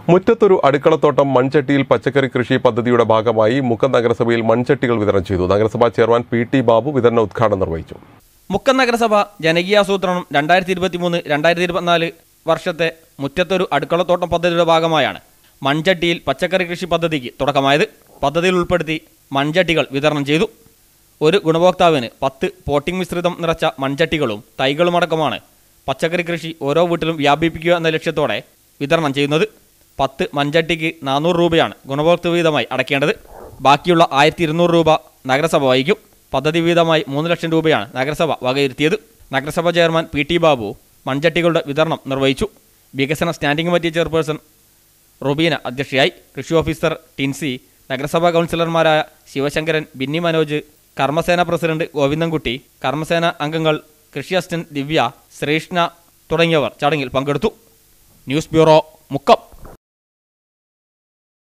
മുറ്റത്തൊരു അടുക്കളത്തോട്ടം മൺചട്ടിയിൽ പച്ചക്കറി കൃഷി പദ്ധതിയുടെ ഭാഗമായി മുക്കം നഗരസഭയിൽ മൺചട്ടികൾ വിതരണം ചെയ്തു. നഗരസഭാ ചെയർമാൻ പി.ടി. ബാബു വിതരണ ഉദ്ഘാടനം നിർവഹിച്ചു. മുക്കം നഗരസഭ ജനകീയാസൂത്രണം 2023-2024 വർഷത്തെ മുറ്റത്തൊരു അടുക്കളത്തോട്ടം പദ്ധതിയുടെ ഭാഗമായാണ് മൺചട്ടിയിൽ പച്ചക്കറി കൃഷി പദ്ധതിക്ക് തുടക്കമായത്. പദ്ധതിയിൽ ഉൾപ്പെടുത്തി മൺചട്ടികൾ വിതരണം ചെയ്തു. ഒരു ഗുണഭോക്താവിന് 10 പോട്ടിംഗ് മിശ്രിതം നിറച്ച മൺചട്ടികളും തൈകളുമടക്കമാണ് പച്ചക്കറി കൃഷി ഓരോ വീട്ടിലും വ്യാപിപ്പിക്കുക എന്ന ലക്ഷ്യത്തോടെ വിതരണം ചെയ്യുന്നത്. 10 മൺചട്ടിക്ക് 400 രൂപയാണ് ഗുണഭോക്തൃ വീതമായി അടയ്ക്കേണ്ടത്. ബാക്കിയുള്ള 1200 രൂപ നഗരസഭ വഹിക്കും. പദ്ധതി വീതമായി 3 ലക്ഷം രൂപയാണ് നഗരസഭ വകയിരുത്തിയത്. നഗരസഭാ ചെയർമാൻ പി.ടി. ബാബു മൺചട്ടികളുടെ വിതരണം നിർവഹിച്ചു. വികസന സ്റ്റാൻഡിംഗ് കമ്മിറ്റി ചെയർപേഴ്സൺ റുബീന അധ്യക്ഷയായി. കൃഷി ഓഫീസർ ടിൻസി, നഗരസഭാ കൗൺസിലർമാരായ ശിവശങ്കരൻ, ബിന്നി മനോജ്, കർമ്മസേന പ്രസിഡന്റ് ഗോവിന്ദൻകുട്ടി, കർമ്മസേന അംഗങ്ങൾ, കൃഷി അസിസ്റ്റന്റ് ദിവ്യ, ശ്രീഷ്ണ തുടങ്ങിയവർ ചടങ്ങിൽ പങ്കെടുത്തു. News bureau, Mukkam.